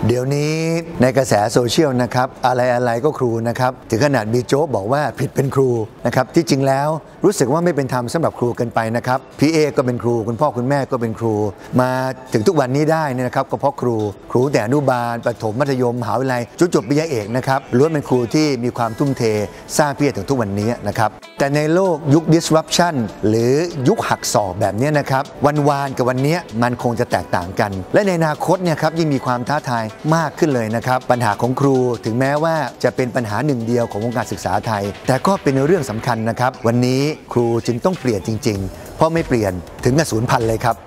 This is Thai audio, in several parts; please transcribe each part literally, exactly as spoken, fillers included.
เดี๋ยวนี้ในกระแสโซเชียลนะครับอะไรอะไรก็ครูนะครับถึงขนาดมีโจ๊กบอกว่าผิดเป็นครูนะครับที่จริงแล้วรู้สึกว่าไม่เป็นธรรมสำหรับครูเกินไปนะครับพี่เอก็เป็นครูคุณพ่อคุณแม่ก็เป็นครูมาถึงทุกวันนี้ได้เนี่ยนะครับก็เพราะครูครูแต่อนุบาลประถมมัธยมมหาวิทยาลัยจนจบปริญญาเอกนะครับล้วนเป็นครูที่มีความทุ่มเทสร้างพี่เอถึงทุกวันนี้นะครับแต่ในโลกยุค disruption หรือยุคหักศอกแบบนี้นะครับวันวานกับวันนี้มันคงจะแตกต่างกันและในอนาคตเนี่ยครับยิ่งมีความท้าทายมากขึ้นเลยนะครับปัญหาของครูถึงแม้ว่าจะเป็นปัญหาหนึ่งเดียวของวงการศึกษาไทยแต่ก็เป็นเรื่องสำคัญนะครับวันนี้ครูจึงต้องเปลี่ยนจริงๆเพราะไม่เปลี่ยนถึงกับสูญพันธุ์เลยครับ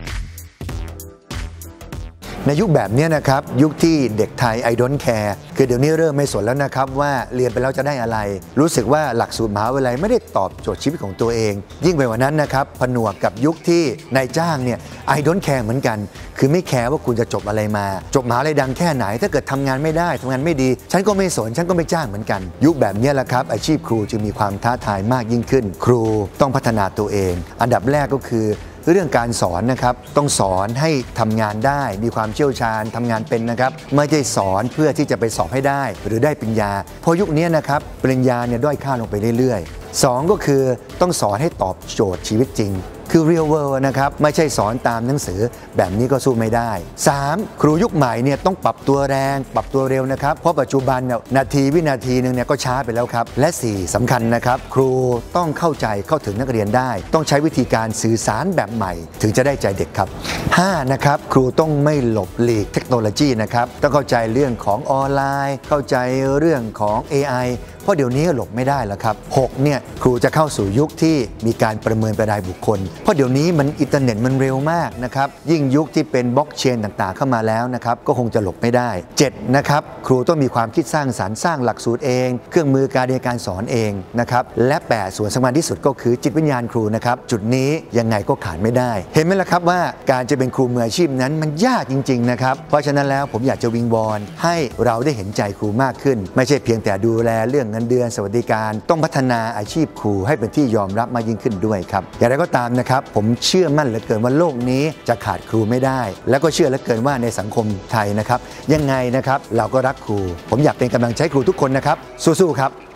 ในยุคแบบนี้นะครับยุคที่เด็กไทย I don't care คือเดี๋ยวนี้เริ่มไม่สนแล้วนะครับว่าเรียนไปแล้วจะได้อะไรรู้สึกว่าหลักสูตรมหาวิทยาลัยไม่ได้ตอบโจทย์ชีวิตของตัวเองยิ่งไปกว่านั้นนะครับผนวกกับยุคที่นายจ้างเนี่ย I don't care เหมือนกันคือไม่แคร์ว่าคุณจะจบอะไรมาจบมหาวิทยาลัยดังแค่ไหนถ้าเกิดทำงานไม่ได้ทำงานไม่ดีฉันก็ไม่สนฉันก็ไม่จ้างเหมือนกันยุคแบบนี้แหละครับอาชีพครูจึงมีความท้าทายมากยิ่งขึ้นครูต้องพัฒนาตัวเองอันดับแรกก็คือเรื่องการสอนนะครับต้องสอนให้ทำงานได้มีความเชี่ยวชาญทำงานเป็นนะครับไม่ใช่สอนเพื่อที่จะไปสอบให้ได้หรือได้ปริญญาเพราะยุคนี้นะครับปริญญาเนี่ยด้อยค่าลงไปเรื่อยๆสองก็คือต้องสอนให้ตอบโจทย์ชีวิตจริงคือ real world นะครับไม่ใช่สอนตามหนังสือแบบนี้ก็สู้ไม่ได้สามครูยุคใหม่เนี่ยต้องปรับตัวแรงปรับตัวเร็วนะครับเพราะปัจจุบันเนี่ยนาทีวินาทีนึงเนี่ยก็ช้าไปแล้วครับและสี่สำคัญนะครับครูต้องเข้าใจเข้าถึงนักเรียนได้ต้องใช้วิธีการสื่อสารแบบใหม่ถึงจะได้ใจเด็กครับห้านะครับครูต้องไม่หลบหลีกเทคโนโลยีนะครับต้องเข้าใจเรื่องของออนไลน์เข้าใจเรื่องของ เอ ไอเพราะเดี๋ยวนี้หลบไม่ได้แล้วครับหกเนี่ยครูจะเข้าสู่ยุคที่มีการประเมินรายบุคคลเพราะเดี๋ยวนี้มันอินเทอร์เน็ตมันเร็วมากนะครับยิ่งยุคที่เป็นบล็อกเชนต่างๆเข้ามาแล้วนะครับก็คงจะหลบไม่ได้เจ็ดนะครับครูต้องมีความคิดสร้างสรรค์สร้างหลักสูตรเองเครื่องมือการเรียนการสอนเองนะครับและแปดส่วนสำคัญที่สุดก็คือจิตวิญญาณครูนะครับจุดนี้ยังไงก็ขาดไม่ได้เห็นไหมล่ะครับว่าการจะเป็นครูมืออาชีพนั้นมันยากจริงๆนะครับเพราะฉะนั้นแล้วผมอยากจะวิงวอนให้เราได้เห็นใจครูมากขึ้นไม่ใช่เพียงแต่ดูแลเรื่องเงินเดือนสวัสดิการต้องพัฒนาอาชีพครูให้เป็นที่ยอมรับมากยิ่งขึ้นด้วยครับอย่างไรก็ตามนะครับผมเชื่อมั่นเหลือเกินว่าโลกนี้จะขาดครูไม่ได้แล้วก็เชื่อเหลือเกินว่าในสังคมไทยนะครับยังไงนะครับเราก็รักครูผมอยากเป็นกำลังใจครูทุกคนนะครับสู้ๆครับ